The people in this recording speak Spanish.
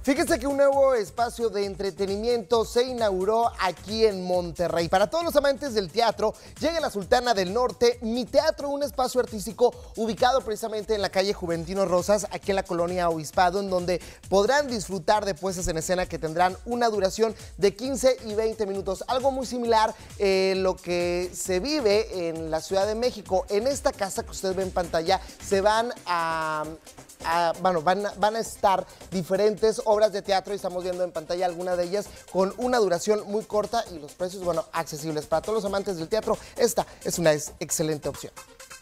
Fíjense que un nuevo espacio de entretenimiento se inauguró aquí en Monterrey. Para todos los amantes del teatro, llega la Sultana del Norte, Mi Teatro, un espacio artístico ubicado precisamente en la calle Juventino Rosas, aquí en la colonia Obispado, en donde podrán disfrutar de puestas en escena que tendrán una duración de 15 y 20 minutos. Algo muy similar lo que se vive en la Ciudad de México. En esta casa que usted ve en pantalla se van a estar diferentes obras de teatro y estamos viendo en pantalla algunas de ellas con una duración muy corta y los precios, accesibles. Para todos los amantes del teatro, esta es una excelente opción.